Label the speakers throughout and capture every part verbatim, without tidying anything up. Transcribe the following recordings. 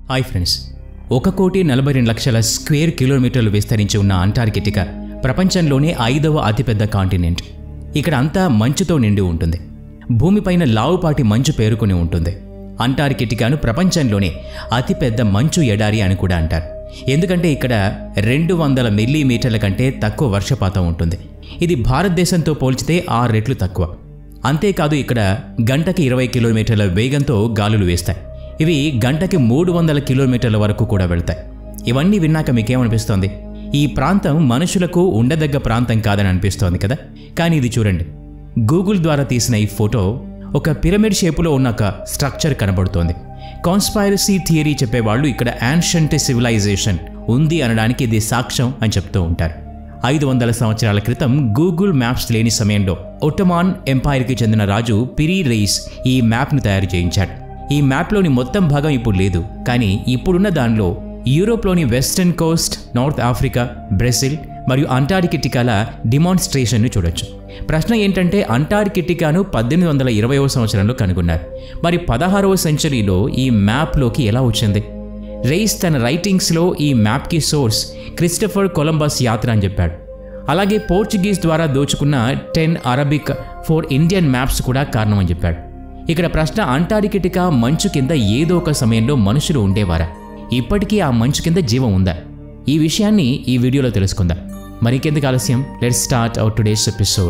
Speaker 1: Hi friends, ఒక కోటి నలభై రెండు లక్షల స్క్వేర్ కిలోమీటర్లు విస్తరించి ఉన్న అంటార్కిటికా ప్రపంచంలోనే ఐదవ అతిపెద్ద కాంటినెంట్. ఇక్కడ అంతా మంచుతో నిండి ఉంటుంది. భూమిపైన లావుపాటి మంచు పేరుకుని ఉంటుంది. అంటార్కిటికాను ప్రపంచంలోనే అతిపెద్ద మంచు ఎడారి అని కూడా అంటారు. ఎందుకంటే ఇక్కడ రెండు వందల మిల్లీమీటర్ల కంటే తక్కువ వర్షపాతం ఉంటుంది. ఇది భారతదేశంతో పోల్చితే ఆరు రెట్లు తక్కువ. అంతేకాదు ఇక్కడ గంటకి ఇరవై కిలోమీటర్ల వేగంతో గాలులు వేస్తాయి. ఇవి గంటకి మూడు వందల కిలోమీటర్ల వరకు కూడా వెళ్తాయి. ఇవన్నీ విన్నాక మీకేమనిపిస్తోంది? ఈ ప్రాంతం మనుషులకు ఉండదగ్గ ప్రాంతం కాదని అనిపిస్తోంది కదా. కానీ ఇది చూడండి, గూగుల్ ద్వారా తీసిన ఈ ఫోటో ఒక పిరమిడ్ షేపులో ఉన్న ఒక స్ట్రక్చర్ కనబడుతోంది. కాన్స్పైరసీ థియరీ చెప్పేవాళ్ళు ఇక్కడ యాన్షంట్ సివిలైజేషన్ ఉంది అనడానికి ఇది సాక్ష్యం అని చెప్తూ ఉంటారు. ఐదు వందల సంవత్సరాల క్రితం గూగుల్ మ్యాప్స్ లేని సమయంలో ఒట్టమాన్ ఎంపైర్కి చెందిన రాజు పిరి రెయిస్ ఈ మ్యాప్ను తయారు చేయించాడు. ఈ మ్యాప్లోని మొత్తం భాగం ఇప్పుడు లేదు, కానీ ఇప్పుడున్న దానిలో యూరోప్లోని western coast, north Africa, Brazil మరియు అంటార్కిటికాల డిమాన్స్ట్రేషన్ను చూడొచ్చు. ప్రశ్న ఏంటంటే, అంటార్కిటికాను పద్దెనిమిది వందల ఇరవైవ సంవత్సరంలో కనుగొన్నారు. మరి పదహారవ సెంచరీలో ఈ మ్యాప్లోకి ఎలా వచ్చింది? రెయిస్ తన రైటింగ్స్లో ఈ మ్యాప్కి సోర్స్ క్రిస్టఫర్ కొలంబస్ యాత్ర అని చెప్పాడు. అలాగే పోర్చుగీస్ ద్వారా దోచుకున్న ten Arabic four Indian maps కూడా కారణం అని చెప్పాడు. ఇక్కడ ప్రశ్న, అంటార్కిటికా మంచు కింద ఏదో ఒక సమయంలో మనుషులు ఉండేవారా? ఇప్పటికీ ఆ మంచు కింద జీవం ఉందా? ఈ విషయాన్ని ఈ వీడియోలో తెలుసుకుందాం. మరికెందుకు ఆలస్యం, let's start our today's episode.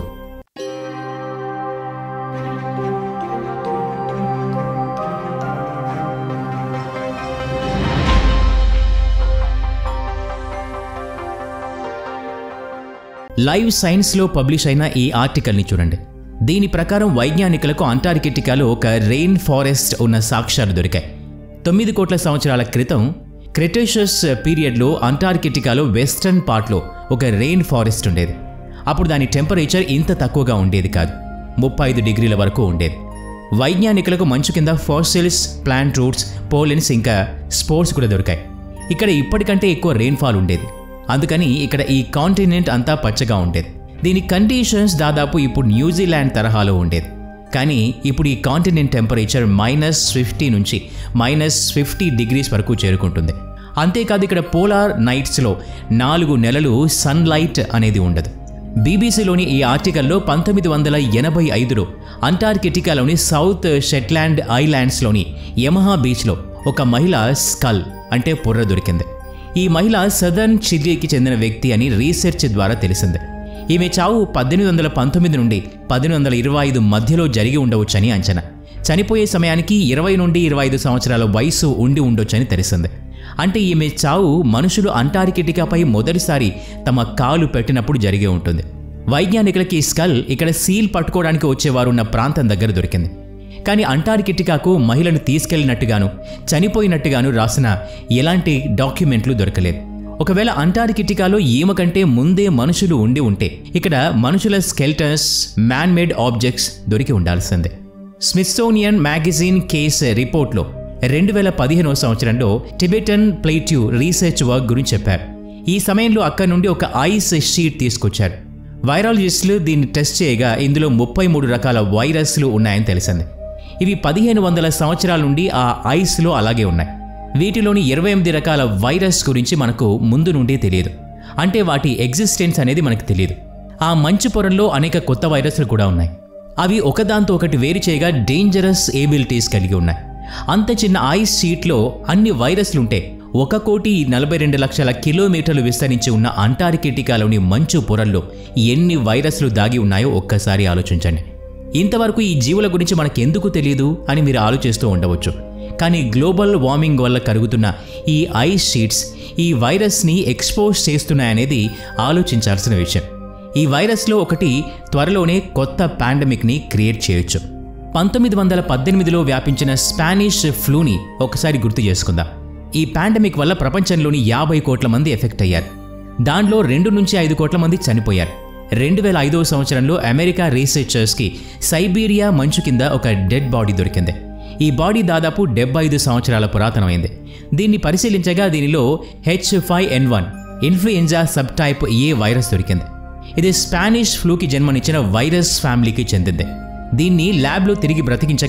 Speaker 1: Live సైన్స్లో పబ్లిష్ అయిన ఈ ఆర్టికల్ని చూడండి. దీని ప్రకారం వైజ్ఞానికులకు అంటార్కిటికాలో ఒక రెయిన్ ఫారెస్ట్ ఉన్న సాక్ష్యాలు దొరికాయి. తొమ్మిది కోట్ల సంవత్సరాల క్రితం క్రెటేషియస్ పీరియడ్లో అంటార్కిటికాలో వెస్టర్న్ పార్ట్లో ఒక రెయిన్ ఫారెస్ట్ ఉండేది. అప్పుడు దాని టెంపరేచర్ ఇంత తక్కువగా ఉండేది కాదు, ముప్పై ఐదు డిగ్రీల వరకు ఉండేది. వైజ్ఞానికులకు మంచు కింద ఫాసిల్స్, ప్లాంట్ రూట్స్, పోలెన్స్ ఇంకా స్పోర్స్ కూడా దొరికాయి. ఇక్కడ ఇప్పటికంటే ఎక్కువ రెయిన్ఫాల్ ఉండేది. అందుకని ఇక్కడ ఈ కాంటినెంట్ అంతా పచ్చగా ఉండేది. దీని కండిషన్స్ దాదాపు ఇప్పుడు న్యూజిలాండ్ తరహాలో ఉండేది. కానీ ఇప్పుడు ఈ కాంటినెంట్ టెంపరేచర్ మైనస్ ఫిఫ్టీ నుంచి మైనస్ ఫిఫ్టీ డిగ్రీస్ వరకు చేరుకుంటుంది. అంతేకాదు ఇక్కడ పోలార్ నైట్స్లో నాలుగు నెలలు సన్లైట్ అనేది ఉండదు. బీబీసీలోని ఈ ఆర్టికల్లో పంతొమ్మిది వందల ఎనభై ఐదులో అంటార్కిటికాలోని సౌత్ షెట్లాండ్ ఐలాండ్స్లోని యమహా బీచ్లో ఒక మహిళ స్కల్ అంటే పొర్ర దొరికింది. ఈ మహిళ సదర్న్ చిలీకి చెందిన వ్యక్తి అని రీసెర్చ్ ద్వారా తెలిసింది. ఈమె చావు పద్దెనిమిది వందల పంతొమ్మిది నుండి పద్దెనిమిది వందల ఇరవై ఐదు మధ్యలో జరిగి ఉండవచ్చని అంచనా. చనిపోయే సమయానికి ఇరవై నుండి ఇరవై ఐదు సంవత్సరాల వయసు ఉండి ఉండొచ్చని తెలిసింది. అంటే ఈమె చావు మనుషులు అంటార్కిటికాపై మొదటిసారి తమ కాలు పెట్టినప్పుడు జరిగే ఉంటుంది. వైజ్ఞానికులకి స్కల్ ఇక్కడ సీల్ పట్టుకోవడానికి వచ్చేవారు ఉన్న ప్రాంతం దగ్గర దొరికింది. కానీ అంటార్కిటికాకు మహిళను తీసుకెళ్లినట్టుగాను చనిపోయినట్టుగాను రాసిన ఎలాంటి డాక్యుమెంట్లు దొరకలేదు. ఒకవేళ అంటార్కిటికాలో ఈమె కంటే ముందే మనుషులు ఉండి ఉంటే ఇక్కడ మనుషుల స్కెల్టన్స్, మ్యాన్ మేడ్ ఆబ్జెక్ట్స్ దొరికి ఉండాల్సిందే. స్మిత్సోనియన్ మ్యాగజైన్ కేస్ రిపోర్ట్లో రెండు వేల పదిహేనవ సంవత్సరంలో టిబెటన్ ప్లేట్యూ రీసెర్చ్ వర్క్ గురించి చెప్పారు. ఈ సమయంలో అక్కడి నుండి ఒక ఐస్ షీట్ తీసుకొచ్చారు. వైరాలజిస్టులు దీన్ని టెస్ట్ చేయగా ఇందులో ముప్పై మూడు రకాల వైరస్లు ఉన్నాయని తెలిసింది. ఇవి పదిహేను వందల సంవత్సరాల నుండి ఆ ఐస్లో అలాగే ఉన్నాయి. వీటిలోని ఇరవై ఎనిమిది రకాల వైరస్ గురించి మనకు ముందు నుండి తెలియదు. అంటే వాటి ఎగ్జిస్టెన్స్ అనేది మనకు తెలియదు. ఆ మంచు పొరల్లో అనేక కొత్త వైరస్లు కూడా ఉన్నాయి. అవి ఒకదాంతో ఒకటి వేరు చేయగా డేంజరస్ ఏబిలిటీస్ కలిగి ఉన్నాయి. అంత చిన్న ఐస్ షీట్లో అన్ని వైరస్లుంటే ఒక కోటి నలభై రెండు లక్షల కిలోమీటర్లు విస్తరించి ఉన్న అంటార్కిటికాలోని మంచు పొరల్లో ఎన్ని వైరస్లు దాగి ఉన్నాయో ఒక్కసారి ఆలోచించండి. ఇంతవరకు ఈ జీవుల గురించి మనకెందుకు తెలియదు అని మీరు ఆలోచిస్తూ ఉండవచ్చు. కానీ గ్లోబల్ వార్మింగ్ వల్ల కరుగుతున్న ఈ ఐస్ షీట్స్ ఈ వైరస్ని ఎక్స్పోజ్ చేస్తున్నాయనేది ఆలోచించాల్సిన విషయం. ఈ వైరస్లో ఒకటి త్వరలోనే కొత్త పాండమిక్ని క్రియేట్ చేయొచ్చు. పంతొమ్మిది వందల పద్దెనిమిదిలో వ్యాపించిన స్పానిష్ ఫ్లూని ఒకసారి గుర్తు చేసుకుందాం. ఈ పాండమిక్ వల్ల ప్రపంచంలోని యాభై కోట్ల మంది ఎఫెక్ట్ అయ్యారు. దానిలో రెండు నుంచి ఐదు కోట్ల మంది చనిపోయారు. రెండు వేల ఐదవ సంవత్సరంలో అమెరికా రీసెర్చర్స్కి సైబీరియా మంచు కింద ఒక డెడ్ బాడీ దొరికింది. ఈ బాడీ దాదాపు డెబ్బై ఐదు సంవత్సరాల పురాతనమైంది. దీన్ని పరిశీలించగా దీనిలో H five N one influenza subtype A virus దొరికింది. ఇది స్పానిష్ ఫ్లూకి జన్మనిచ్చిన వైరస్ ఫ్యామిలీకి చెందింది. దీన్ని ల్యాబ్లో తిరిగి బ్రతికించగా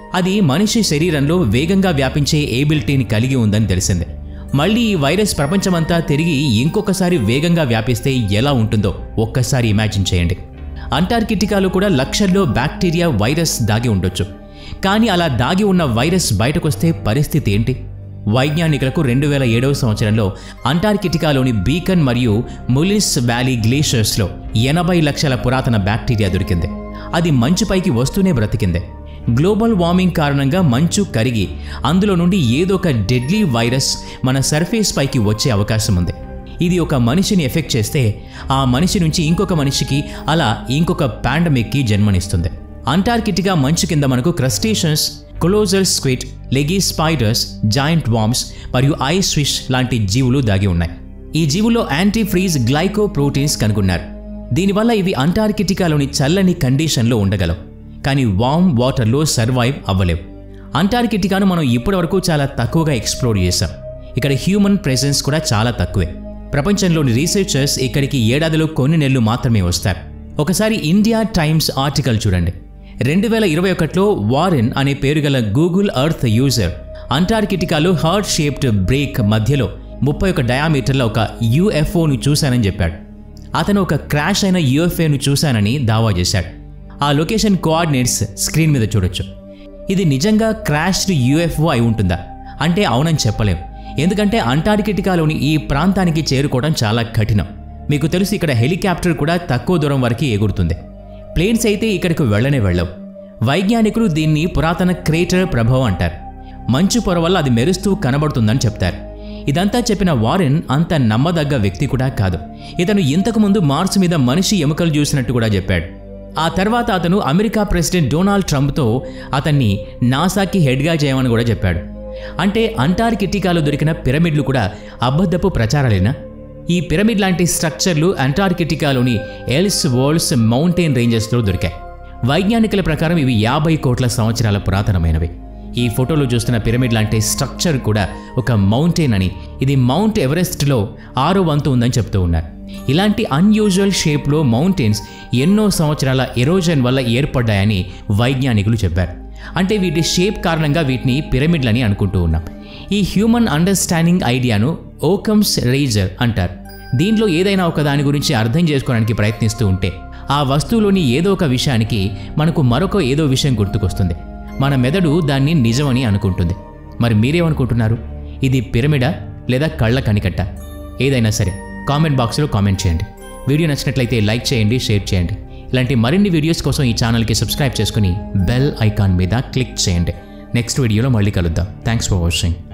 Speaker 1: అది మనిషి శరీరంలో వేగంగా వ్యాపించే ఏబిలిటీని కలిగి ఉందని తెలిసింది. మళ్ళీ ఈ వైరస్ ప్రపంచమంతా తిరిగి ఇంకొకసారి వేగంగా వ్యాపిస్తే ఎలా ఉంటుందో ఒక్కసారి ఇమాజిన్ చేయండి. అంటార్కిటికాలో కూడా లక్షల్లో బ్యాక్టీరియా, వైరస్ దాగి ఉండొచ్చు. కానీ అలా దాగి ఉన్న వైరస్ బయటకొస్తే పరిస్థితి ఏంటి? వైజ్ఞానికులకు రెండు వేల ఏడవ సంవత్సరంలో అంటార్కిటికాలోని బీకన్ మరియు ములిస్ వ్యాలీ గ్లేషియర్స్లో ఎనభై లక్షల పురాతన బ్యాక్టీరియా దొరికింది. అది మంచుపైకి వస్తూనే బ్రతికింది. గ్లోబల్ వార్మింగ్ కారణంగా మంచు కరిగి అందులో నుండి ఏదో ఒక డెడ్లీ వైరస్ మన సర్ఫేస్ పైకి వచ్చే అవకాశం ఉంది. ఇది ఒక మనిషిని ఎఫెక్ట్ చేస్తే ఆ మనిషి నుంచి ఇంకొక మనిషికి, అలా ఇంకొక పాండమిక్కి జన్మనిస్తుంది. అంటార్కిటికా మంచు కింద మనకు crustaceans, colossal squid, leggy spiders, giant worms మరియు ఐస్ ఫిష్ లాంటి జీవులు దాగి ఉన్నాయి. ఈ జీవుల్లో యాంటీ ఫ్రీజ్ గ్లైకో ప్రోటీన్స్ కనుగొన్నారు. దీనివల్ల ఇవి అంటార్కిటికాలోని చల్లని కండిషన్లో ఉండగలవు, కానీ వామ్ వాటర్లో సర్వైవ్ అవ్వలేవు. అంటార్కిటికాను మనం ఇప్పటివరకు చాలా తక్కువగా ఎక్స్ప్లోర్ చేశాం. ఇక్కడ హ్యూమన్ ప్రెజెన్స్ కూడా చాలా తక్కువే. ప్రపంచంలోని రీసెర్చర్స్ ఇక్కడికి ఏడాదిలో కొన్ని నెలలు మాత్రమే వస్తారు. ఒకసారి ఇండియా టైమ్స్ ఆర్టికల్ చూడండి. రెండు వేల ఇరవై ఒకటిలో వారెన్ అనే పేరు గల గూగుల్ ఎర్త్ యూజర్ అంటార్కిటికాలో హార్ట్ షేప్డ్ బ్రేక్ మధ్యలో ముప్పై ఒక డయామీటర్ల ఒక యూఎఫ్ఓను చూశానని చెప్పాడు. అతను ఒక క్రాష్ అయిన యూఎఫ్ఓను చూశానని దావా చేశాడు. ఆ లొకేషన్ కోఆర్డినేట్స్ స్క్రీన్ మీద చూడొచ్చు. ఇది నిజంగా క్రాష్డ్ యూఎఫ్ఓ అయి ఉంటుందా అంటే అవునని చెప్పలేం. ఎందుకంటే అంటార్కిటికాలోని ఈ ప్రాంతానికి చేరుకోవడం చాలా కఠినం. మీకు తెలుసు, ఇక్కడ హెలికాప్టర్ కూడా తక్కువ దూరం వరకు ఎగురుతుంది. ప్లేన్స్ అయితే ఇక్కడికి వెళ్ళనే వెళ్ళవు. వైజ్ఞానికులు దీన్ని పురాతన క్రేటర్ ప్రభావం అంటారు. మంచు పొర వల్ల అది మెరుస్తూ కనబడుతుందని చెప్తారు. ఇదంతా చెప్పిన వారెన్ అంత నమ్మదగ్గ వ్యక్తి కూడా కాదు. ఇతను ఇంతకుముందు మార్స్ మీద మనిషి ఎముకలు చూసినట్టు కూడా చెప్పాడు. ఆ తర్వాత అతను అమెరికా ప్రెసిడెంట్ డొనాల్డ్ ట్రంప్తో అతన్ని నాసాకి హెడ్గా చేయమని కూడా చెప్పాడు. అంటే అంటార్కిటికాలో దొరికిన పిరమిడ్లు కూడా అబద్ధపు ప్రచారాలేనా? ఈ పిరమిడ్ లాంటి స్ట్రక్చర్లు అంటార్కిటికాలోని ఎల్స్ వోల్స్ మౌంటైన్ రేంజెస్లో దొరికాయి. వైజ్ఞానికుల ప్రకారం ఇవి యాభై కోట్ల సంవత్సరాల పురాతనమైనవి. ఈ ఫోటోలో చూస్తున్న పిరమిడ్ లాంటి స్ట్రక్చర్ కూడా ఒక మౌంటైన్ అని, ఇది మౌంట్ ఎవరెస్ట్లో ఆరో వంతు ఉందని చెప్తూ ఉన్నారు. ఇలాంటి అన్యూజువల్ షేప్లో మౌంటైన్స్ ఎన్నో సంవత్సరాల ఎరోజన్ వల్ల ఏర్పడ్డాయని వైజ్ఞానికులు చెప్పారు. అంటే వీటి షేప్ కారణంగా వీటిని పిరమిడ్లని అనుకుంటూ ఉన్నాం. ఈ హ్యూమన్ అండర్స్టాండింగ్ ఐడియాను ఓకమ్స్ రేజర్ అంటారు. దీంట్లో ఏదైనా ఒక దాని గురించి అర్థం చేసుకోవడానికి ప్రయత్నిస్తూ ఉంటే ఆ వస్తువులోని ఏదో ఒక విషయానికి మనకు మరొక ఏదో విషయం గుర్తుకొస్తుంది. మన మెదడు దాన్ని నిజమని అనుకుంటుంది. మరి మీరేమనుకుంటున్నారు? ఇది పిరమిడా లేదా కళ్ళ కనికట్ట? ఏదైనా సరే కామెంట్ బాక్స్లో కామెంట్ చేయండి. వీడియో నచ్చినట్లయితే లైక్ చేయండి, షేర్ చేయండి. ఇలాంటి మరిన్ని వీడియోస్ కోసం ఈ ఛానల్కి సబ్స్క్రైబ్ చేసుకుని బెల్ ఐకాన్ మీద క్లిక్ చేయండి. నెక్స్ట్ వీడియోలో మళ్ళీ కలుద్దాం. Thanks for watching.